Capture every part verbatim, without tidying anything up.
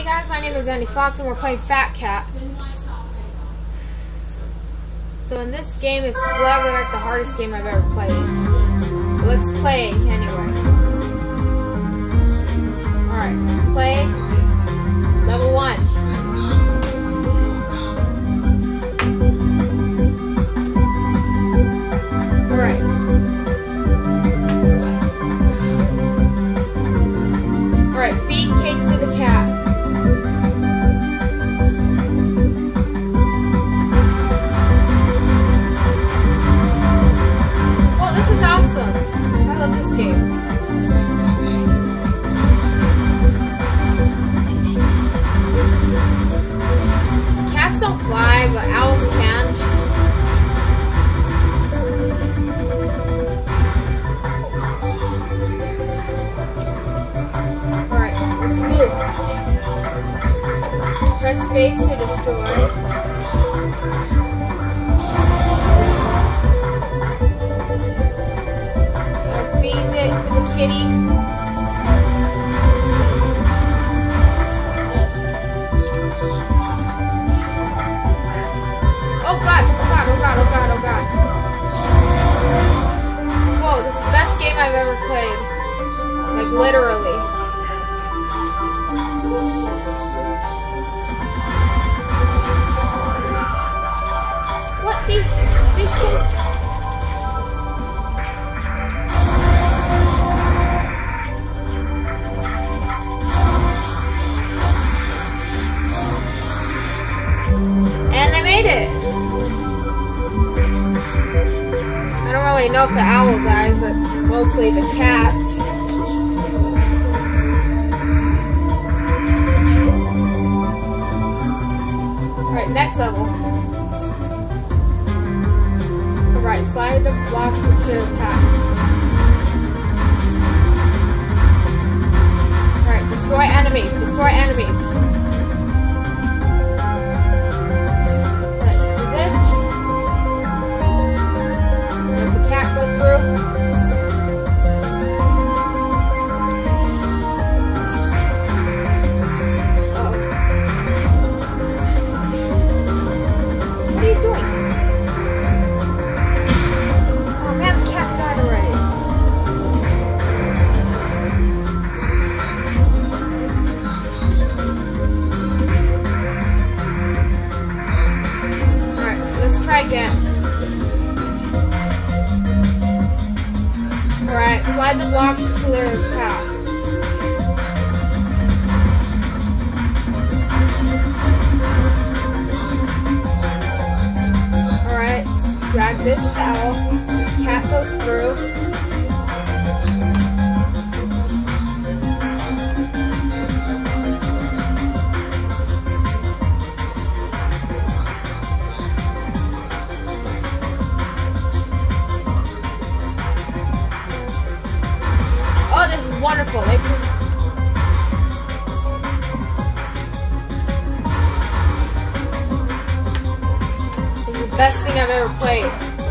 Hey guys, my name is Andy Fox and we're playing Fat Cat. So in this game is probably like the hardest game I've ever played. But let's play anyway. Alright, play level one. Alright. Alright, feed cake to the cat. Oh, this is awesome. I love this game. Cats don't fly, but owls can. Press space to destroy. Now feed it to the kitty. Oh god, oh god, oh god, oh god, oh god. Whoa, this is the best game I've ever played. Like literally. What these these things? And they made it. I don't really know if the owl dies, but mostly the cat. Alright, next level. Alright, slide the blocks into the path. Alright, destroy enemies, destroy enemies. Alright, do this. Let the cat go through. What are you doing? Oh man, the cat died already. Alright, let's try again. Alright, slide the blocks to clear the path. Drag this towel, cat goes through. Oh, this is wonderful. They Best thing I've ever played.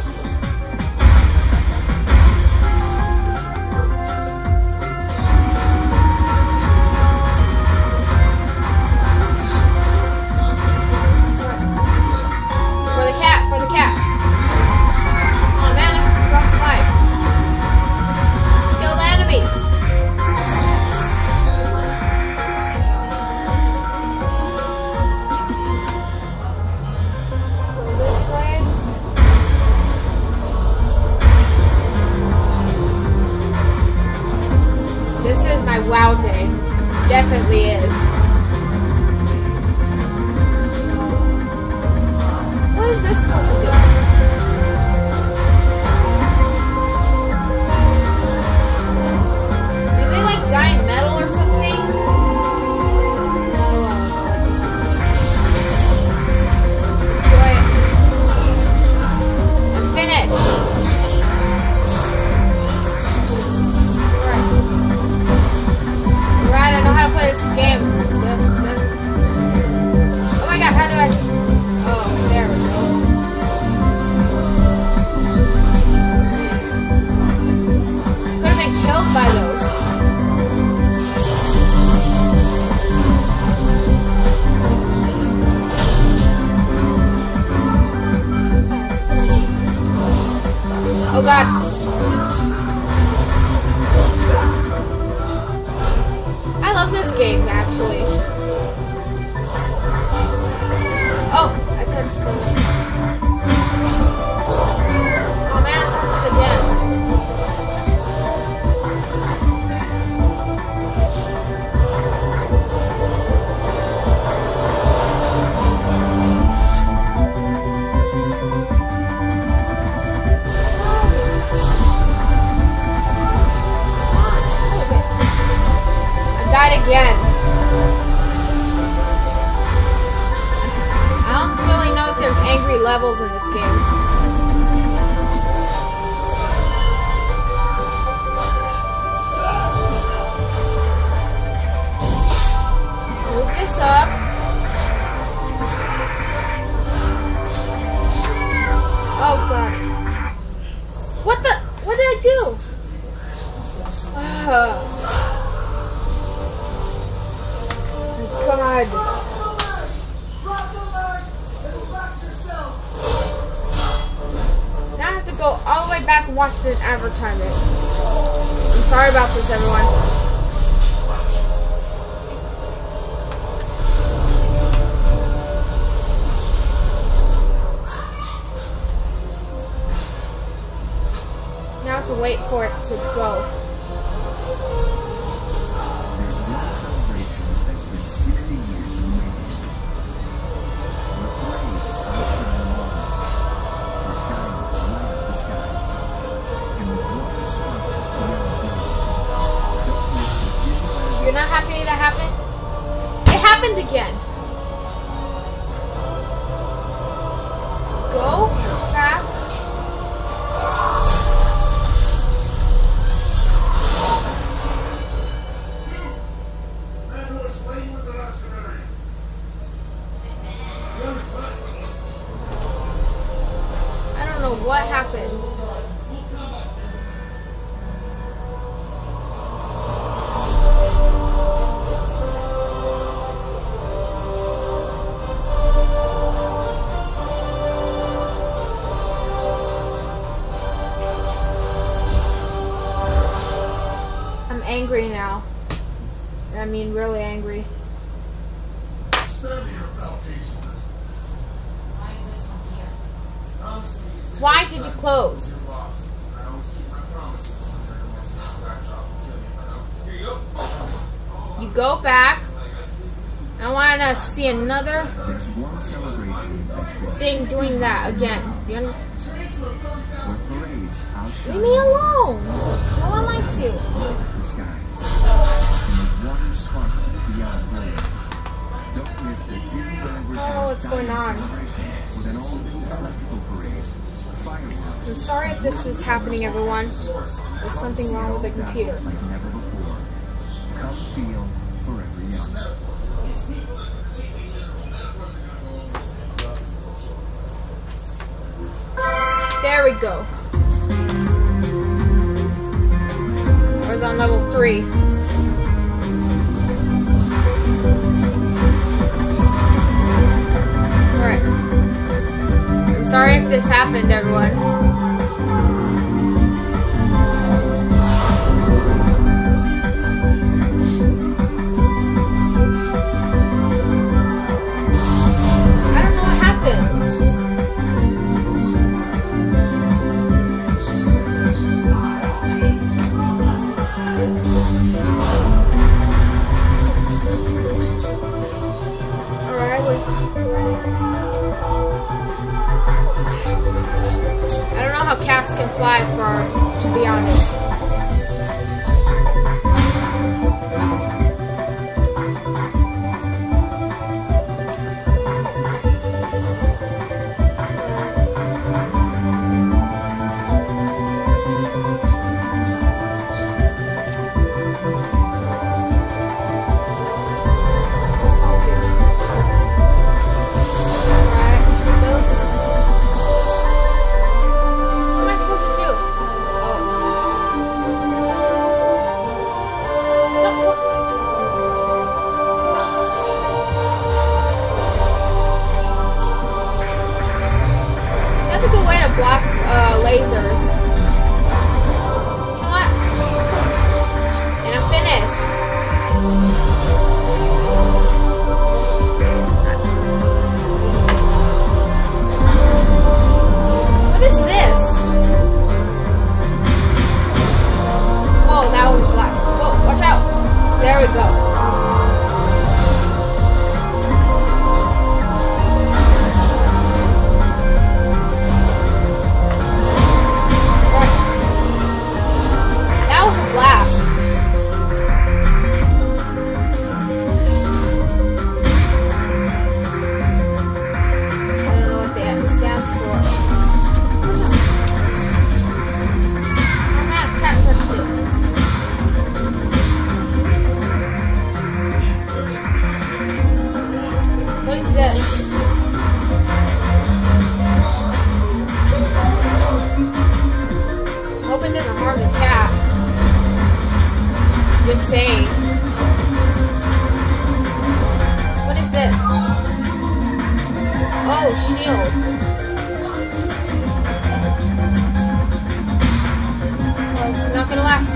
For the cat, for the cat. Oh man, I lost life. Kill the enemies. This is my wow day. Definitely is. What is this supposed to do? Do they like die in metal or something? Oh, destroy it. I'm finished. I know how to play this game. Oh my god, how do I... Oh, there we go. god. I love this game, actually. Oh, I touched those. Oh man, I touched it again. Again. I don't really know if there's angry levels in this game. Move this up. Oh god. What the? What did I do? Uh. God. Now I have to go all the way back and watch the advertisement. I'm sorry about this, everyone. Now I have to wait for it to go. You're not happy that happened? It happened again. Go back. I don't know what happened. Angry now. I mean, really angry. Why is this one here? Why did you close? You go back. I want to see another thing doing that again. You Leave me alone. No one likes you. Oh, what's going on? I'm sorry if this is happening, everyone. There's something wrong with the computer. There we go. I was on level three. Alright. I'm sorry if this happened, everyone. I don't know what happened. I don't know how cats can fly far, to be honest. is this? Hope it doesn't harm the cat. Just saying. What is this? Oh, shield. Oh, not gonna last.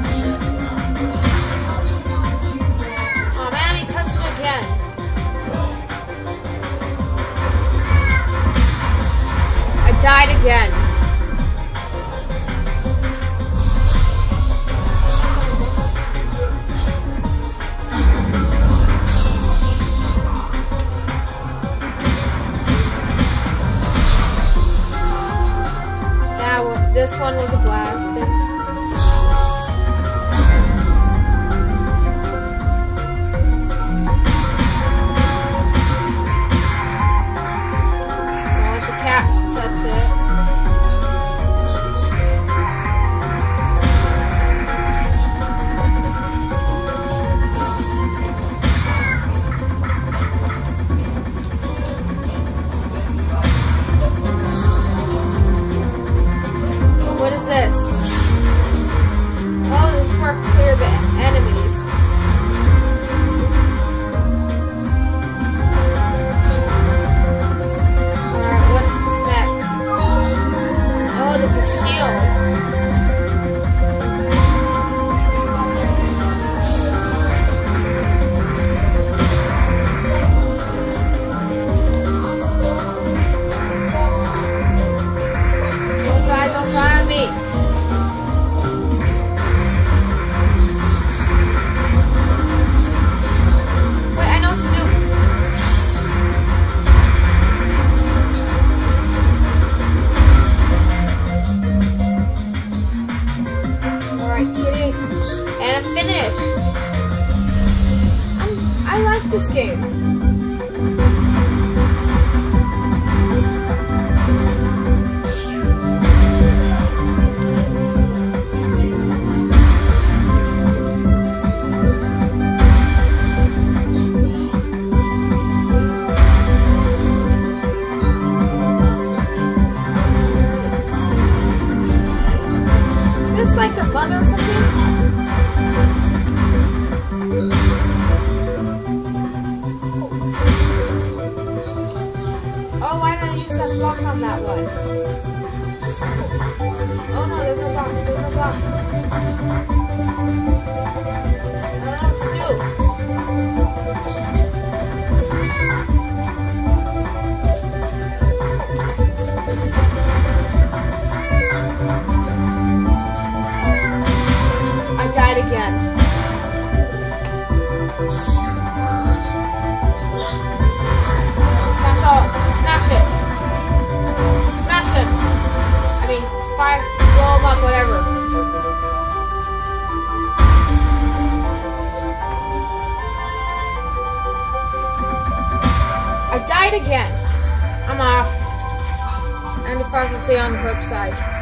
Oh man, he touched it again. I died again. This one was a blast. Don't let the cat touch it. What is this? Oh, this is for clear the enemies. Alright, what's next? Oh, this is shield. Don't die, don't die on me. Wait, I know what to do. Alright, kitty. And I'm finished. I'm, I like this game. Is this like the mother or something? Oh, why did I use that block on that one? Oh no, there's no block, there's no block. I don't know what to do. I died again. Smash all, smash it. Smash him. I mean, fire, blow him up, whatever. I died again. I'm off. And if I can see on the flip side.